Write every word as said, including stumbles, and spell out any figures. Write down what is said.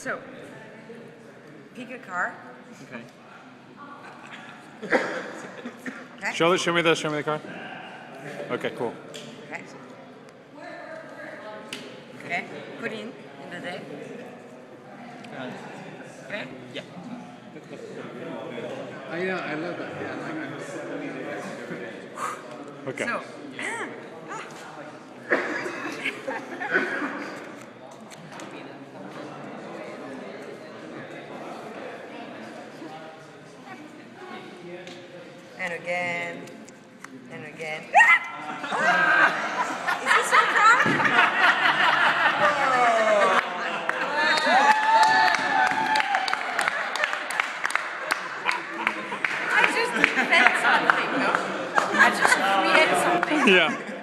So, pick a car. Okay. Okay. Show, the, show me the show me the card. Okay, cool. Okay. Okay. Put in in the deck. Uh, Okay. yeah. I, yeah, I love that. Yeah, I like that. Okay. So. ah, And again, and again. Ah! Is this your car? I just invent something, no? I just create something. Yeah.